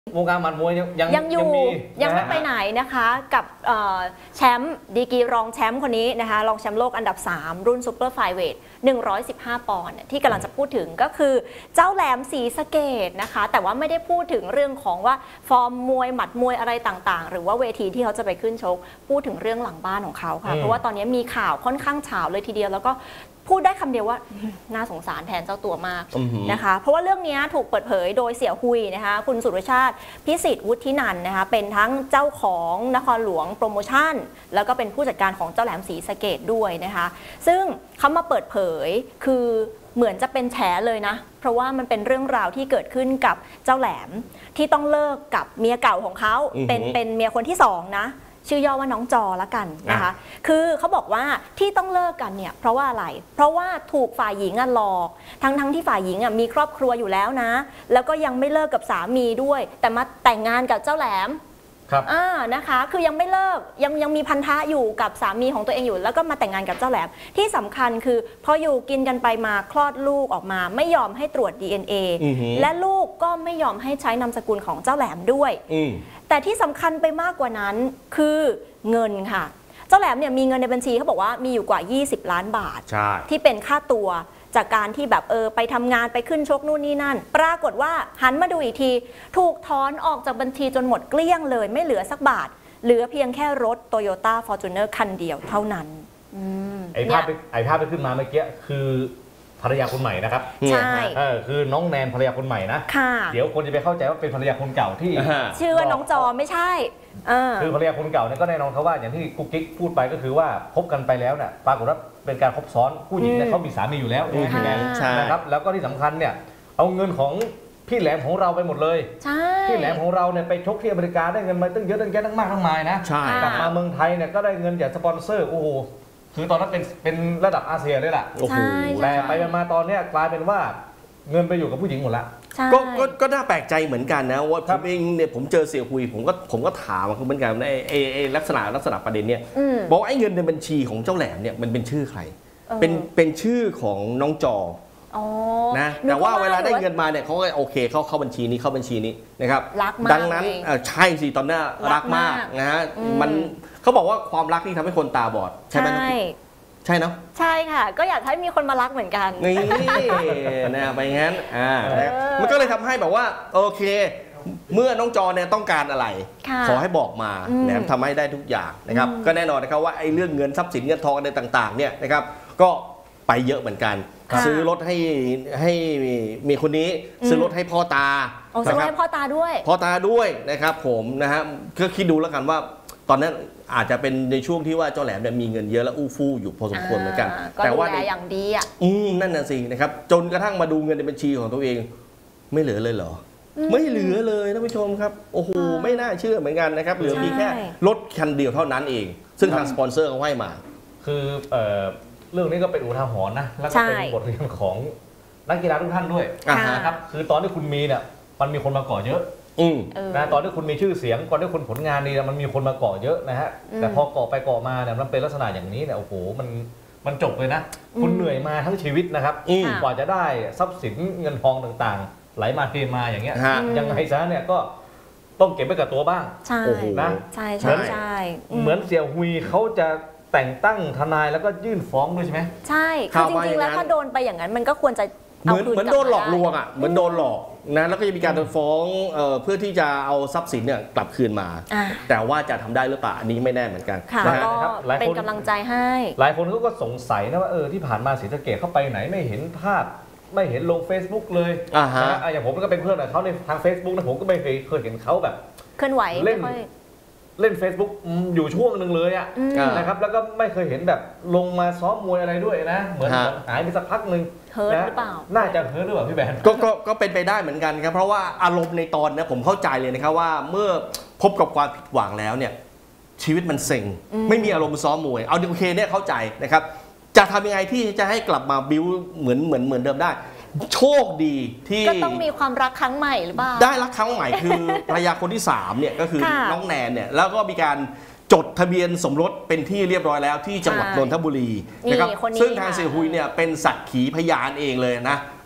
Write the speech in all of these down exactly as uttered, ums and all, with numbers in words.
วงการหมัดมวยยังยังยังอยู่ยังไม่ไปไหนนะคะกับแชมป์ดีกรีรองแชมป์คนนี้นะคะรองแชมป์โลกอันดับสามรุ่นซูเปอร์ไฟเวทหนึ่งร้อยสิบห้าปอนด์ที่กำลังจะพูดถึงก็คือเจ้าแหลมศรีสะเกษนะคะแต่ว่าไม่ได้พูดถึงเรื่องของว่าฟอร์มมวยหมัดมวยอะไรต่างๆหรือว่าเวทีที่เขาจะไปขึ้นชกพูดถึงเรื่องหลังบ้านของเขาค่ะเพราะว่าตอนนี้มีข่าวค่อนข้างเฉาเลยทีเดียวแล้วก็พูดได้คำเดียวว่าน่าสงสารแทนเจ้าตัวมากนะคะเพราะว่าเรื่องนี้ถูกเปิดเผยโดยเสี่ยหุยนะคะคุณสุรชาติพิสิทธิ์วุฒินันท์นะคะเป็นทั้งเจ้าของนครหลวงโปรโมชั่นแล้วก็เป็นผู้จัดการของเจ้าแหลมศรีสะเกษด้วยนะคะซึ่งเขามาเปิดเผยคือเหมือนจะเป็นแฉเลยนะเพราะว่ามันเป็นเรื่องราวที่เกิดขึ้นกับเจ้าแหลมที่ต้องเลิกกับเมียเก่าของเขาเป็นเป็นเมียคนที่สองนะชื่อย่อว่าน้องจอละกันนะคะคือเขาบอกว่าที่ต้องเลิกกันเนี่ยเพราะว่าอะไรเพราะว่าถูกฝ่ายหญิงหลอกทั้งทั้งที่ฝ่ายหญิงมีครอบครัวอยู่แล้วนะแล้วก็ยังไม่เลิกกับสามีด้วยแต่มาแต่งงานกับเจ้าแหลมครับอ่านะคะคือยังไม่เลิกยังยังมีพันธะอยู่กับสามีของตัวเองอยู่แล้วก็มาแต่งงานกับเจ้าแหลมที่สำคัญคือพออยู่กินกันไปมาคลอดลูกออกมาไม่ยอมให้ตรวจ ดี เอ็น เอ และลูกก็ไม่ยอมให้ใช้นามสกุลของเจ้าแหลมด้วยแต่ที่สำคัญไปมากกว่านั้นคือเงินค่ะเจ้าแหลมเนี่ยมีเงินในบัญชีเขาบอกว่ามีอยู่กว่ายี่สิบล้านบาทที่เป็นค่าตัวจากการที่แบบเออไปทำงานไปขึ้นชกนู่นนี่นั่นปรากฏว่าหันมาดูอีกทีถูกถอนออกจากบัญชีจนหมดเกลี้ยงเลยไม่เหลือสักบาทเหลือเพียงแค่รถ Toyota Fortuner คันเดียวเท่านั้นไอ้ภาพไอ้ภาพที่ขึ้นมาเมื่อกี้คือภรรยาคนใหม่นะครับใช่คือน้องแนนภรรยาคนใหม่นะเดี๋ยวคนจะไปเข้าใจว่าเป็นภรรยาคนเก่าที่ชื่อว่าน้องจอไม่ใช่คือภรรยาคนเก่าเนี่ยก็แน่นอนเขาว่าอย่างที่กุ๊กกิ๊กพูดไปก็คือว่าคบกันไปแล้วเนี่ยปรากฏว่าเป็นการคบซ้อนผู้หญิงเนี่ยเขามีสามีอยู่แล้วพี่แหลมนะครับแล้วก็ที่สำคัญเนี่ยเอาเงินของพี่แหลมของเราไปหมดเลยพี่แหลมของเราเนี่ยไปชกที่อเมริกาได้เงินมาตั้งเยอะตั้งแยะตั้งมากทั้งมายนะกลับมาเมืองไทยเนี่ยก็ได้เงินจากสปอนเซอร์โอ้โหคือตอนนั้นเป็นเป็นระดับอาเซียนเลยแหละแต่ไปมาตอนนี้กลายเป็นว่าเงินไปอยู่กับผู้หญิงหมดละก็ก็ก็น่าแปลกใจเหมือนกันนะว่าผมเองเนี่ยผมเจอเสี่ยหุยผมก็ผมก็ถามเหมือนกันในไอ้ไอ้ลักษณะลักษณะประเด็นเนี่ยบอกไอ้เงินในบัญชีของเจ้าแหลมเนี่ยมันเป็นชื่อใครเป็นเป็นชื่อของน้องจอนะแต่ว่าเวลาได้เงินมาเนี่ยเขาก็โอเคเข้าเข้าบัญชีนี้เข้าบัญชีนี้นะครับดังนั้นใช่สิตอนนี้รักมากนะฮะมันเขาบอกว่าความรักนี่ทำให้คนตาบอดใช่ไหมใช่เนาะใช่ค่ะก็อยากให้มีคนมารักเหมือนกันนี่นะไปงั้นอ่ามันก็เลยทำให้แบบว่าโอเคเมื่อน้องจอเนี่ยต้องการอะไรขอให้บอกมาแหลมทำให้ได้ทุกอย่างนะครับก็แน่นอนนะครับว่าไอ้เรื่องเงินทรัพย์สินเงินทองอะไรต่างๆเนี่ยนะครับก็ไปเยอะเหมือนกันซื้อรถให้ให้มีคนนี้ซื้อรถให้พ่อตาซื้อให้พ่อตาด้วยพ่อตาด้วยนะครับผมนะฮะก็คิดดูแล้วกันว่าตอนนั้นอาจจะเป็นในช่วงที่ว่าเจ้าแหลมเนี่ยมีเงินเยอะและอู้ฟู่อยู่พอสมควรเหมือนกันแต่ว่าอย่างดีอ่ะอืมนั่นน่ะสินะครับจนกระทั่งมาดูเงินในบัญชีของตัวเองไม่เหลือเลยเหรอไม่เหลือเลยท่านผู้ชมครับโอ้โหไม่น่าเชื่อเหมือนกันนะครับเหลือมีแค่รถคันเดียวเท่านั้นเองซึ่งทางสปอนเซอร์เขาให้มาคือเรื่องนี้ก็เป็นอุทาหรณ์นะแล้วก็เป็นบทเรียนของนักกีฬาทุกท่านด้วยนะครับคือตอนที่คุณมีเนี่ยมันมีคนมาก่อเยอะนะตอนที่คุณมีชื่อเสียงตอนที่คุณผลงานดีมันมีคนมาก่อเยอะนะฮะแต่พอก่อไปก่อมาเนี่ยมันเป็นลักษณะอย่างนี้เนี่ยโอ้โหมันมันจบเลยนะคุณเหนื่อยมาทั้งชีวิตนะครับกว่าจะได้ทรัพย์สินเงินทองต่างๆไหลมาเทมาอย่างเงี้ยยังไงซะเนี่ยก็ต้องเก็บไว้กับตัวบ้างนะใช่ใช่ใช่เหมือนเสี่ยหุยเขาจะแต่งตั้งทนายแล้วก็ยื่นฟ้องด้วยใช่ไหมใช่คือจริงๆแล้วถ้าโดนไปอย่างนั้นมันก็ควรจะเหมือนเหมือนโดนหลอกลวงอ่ะเหมือนโดนหลอกนะแล้วก็จะมีการฟ้องเพื่อที่จะเอาทรัพย์สินเนี่ยกลับคืนมาแต่ว่าจะทำได้หรือเปล่าอันนี้ไม่แน่เหมือนกันนะครับเป็นกำลังใจให้หลายคนเขาก็สงสัยนะว่าเออที่ผ่านมาศรีสะเกษเข้าไปไหนไม่เห็นภาพไม่เห็นลง Facebook เลยนะอย่างผมก็เป็นเพื่อนกับเขาในทาง Facebook นะผมก็ไม่เคยเคยเห็นเขาแบบเคลื่อนไหวเล่นเล่น Facebook อยู่ช่วงหนึ่งเลยอ่ะนะครับแล้วก็ไม่เคยเห็นแบบลงมาซ้อมมวยอะไรด้วยนะเหมือนหายไปสักพักหนึ่งเฮิร์ตหรือเปล่าน่าจะเฮิร์ตหรือเปล่าพี่แบนก็ก็เป็นไปได้เหมือนกันครับเพราะว่าอารมณ์ในตอนนี้ผมเข้าใจเลยนะครับว่าเมื่อพบกับความผิดหวังแล้วเนี่ยชีวิตมันเซ็งไม่มีอารมณ์ซ้อมมวยเอาโอเคเนี่ยเข้าใจนะครับจะทำยังไงที่จะให้กลับมาบิ้วเหมือนเหมือนเหมือนเดิมได้โชคดีที่ก็ต้องมีความรักครั้งใหม่หรือเปล่าได้รักครั้งใหม่คือภรรยาคนที่สามเนี่ยก็คือน้องแนนเนี่ยแล้วก็มีการจดทะเบียนสมรสเป็นที่เรียบร้อยแล้วที่จังหวัดนนทบุรีนะครับซึ่งทางเสี่ยหุยเนี่ยเป็นสักขีพยานเองเลยนะ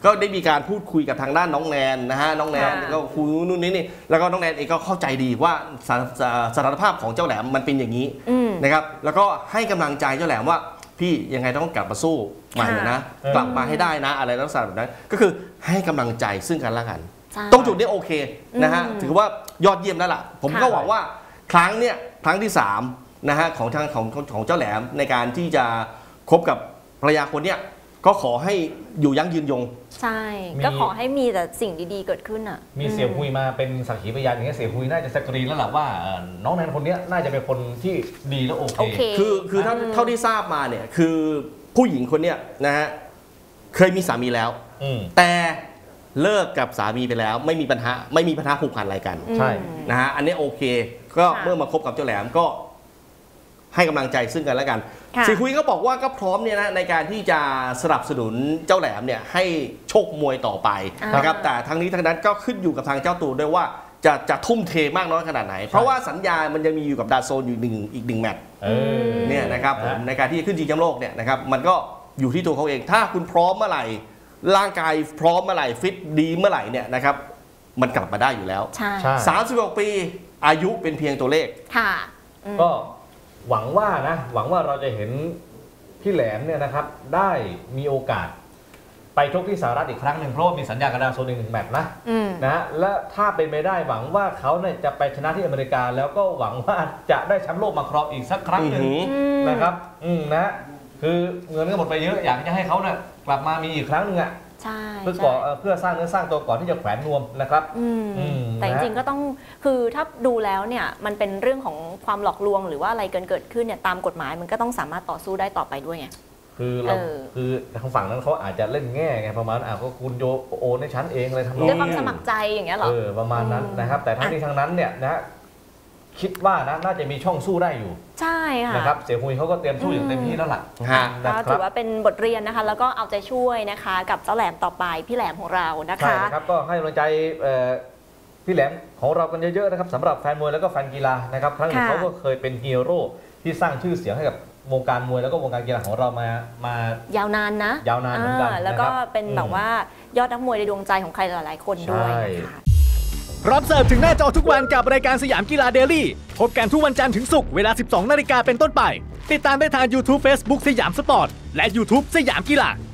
ก็ได้มีการพูดคุยกับทางด้านน้องแนนนะฮะน้องแนนก็คุยนู่นนี่นี่แล้วก็น้องแนนเองก็เข้าใจดีว่าสสถานภาพของเจ้าแหลมมันเป็นอย่างนี้นะครับแล้วก็ให้กำลังใจเจ้าแหลมว่าพี่ยังไงต้องกลับมาสู้ใหม่นะกลับมาให้ได้นะอะไรลักษณะแบบนั้นก็คือให้กำลังใจซึ่งกันและกันตรงจุดนี้โอเคนะฮะถือว่ายอดเยี่ยมแล้วล่ะผมก็หวังว่าครั้งเนี้ยครั้งที่สามนะฮะของทางของของเจ้าแหลมในการที่จะคบกับภรรยาคนเนี้ยก็ขอให้อยู่ยั่งยืนยงใช่ก็ขอให้มีแต่สิ่งดีๆเกิดขึ้นอ่ะมีเสี่ยหุยมาเป็นสักขีพยานอย่างเงี้ยเสี่ยหุยน่าจะสกรีนแล้วแหละว่าน้องแนนคนนี้น่าจะเป็นคนที่ดีและโอเคคือคือเท่าเท่าที่ทราบมาเนี่ยคือผู้หญิงคนเนี้ยนะฮะเคยมีสามีแล้วแต่เลิกกับสามีไปแล้วไม่มีปัญหาไม่มีปัญหาผูกพันอะไรกันใช่นะฮะอันนี้โอเคก็เมื่อมาคบกับเจ้าแหลมก็ให้กำลังใจซึ่งกันและกันสีคุยก็บอกว่าก็พร้อมเนี่ยนะในการที่จะสนับสนุนเจ้าแหลมเนี่ยให้ชกมวยต่อไปนะครับแต่ทั้งนี้ทั้งนั้นก็ขึ้นอยู่กับทางเจ้าตัวด้วยว่าจะจะทุ่มเทมากน้อยขนาดไหนเพราะว่าสัญญามันยังมีอยู่กับดาโซนอยู่หนึ่งอีกหนึ่งแมตช์เนี่ยนะครับผมในการที่จะขึ้นชิงแชมป์โลกเนี่ยนะครับมันก็อยู่ที่ตัวเขาเองถ้าคุณพร้อมเมื่อไหร่ร่างกายพร้อมเมื่อไหร่ฟิตดีเมื่อไหร่เนี่ยนะครับมันกลับมาได้อยู่แล้วสามสิบหกปีอายุเป็นเพียงตัวเลขค่ะก็หวังว่านะหวังว่าเราจะเห็นพี่แหลมเนี่ยนะครับได้มีโอกาสไปชกที่สหรัฐอีกครั้งหนึ่งเพราะว่ามีสัญญากับดาโซนหนึ่งแมตช์นะนะและถ้าเป็นไปได้หวังว่าเขาเนี่ยจะไปชนะที่อเมริกาแล้วก็หวังว่าจะได้แชมป์โลกมาครองอีกสักครั้งหนึ่งนะครับอืมนะคือเงินก็หมดไปเยอะอยากจะให้เขาเนี่ยกลับมามีอีกครั้งหนึ่งอ่ะเพื่อก่อเพื่อสร้างเนื้อสร้างตัวก่อนที่จะแขวนนวมนะครับแต่จริงๆก็ต้องคือถ้าดูแล้วเนี่ยมันเป็นเรื่องของความหลอกลวงหรือว่าอะไรเกินเกิดขึ้นเนี่ยตามกฎหมายมันก็ต้องสามารถต่อสู้ได้ต่อไปด้วยไงคือเราคือทางฝั่งนั้นเขาอาจจะเล่นแง่ไงประมาณอ่ะก็คุณโยโอนในชั้นเองอะไรทำนองด้วยความสมัครใจอย่างเงี้ยหรอเออประมาณนั้นนะครับแต่ทั้งนี้ทั้งนั้นเนี่ยนะคิดว่านะน่าจะมีช่องสู้ได้อยู่ใช่ค่ะนะครับเสี่ยหุยเขาก็เตรียมสู้อย่างเต็มที่แล้วล่ะก็ถือว่าเป็นบทเรียนนะคะแล้วก็เอาใจช่วยนะคะกับเจ้าแหลมต่อไปพี่แหลมของเรานะคะใช่ครับก็ให้กำลังใจพี่แหลมของเรากันเยอะๆนะครับสำหรับแฟนมวยแล้วก็แฟนกีฬานะครับครั้งหนึ่งเขาก็เคยเป็นฮีโร่ที่สร้างชื่อเสียงให้กับวงการมวยแล้วก็วงการกีฬาของเรามามายาวนานนะยาวนานเหมือนกันแล้วก็เป็นแบบว่ายอดนักมวยในดวงใจของใครหลายๆคนด้วยรับเสิร์ฟถึงหน้าจอทุกวันกับรายการสยามกีฬาเดลี่พบกันทุกวันจันทร์ถึงศุกร์เวลา สิบสองนาฬิกาเป็นต้นไปติดตามได้ทาง YouTube Facebook สยามสปอร์ตและ YouTube สยามกีฬา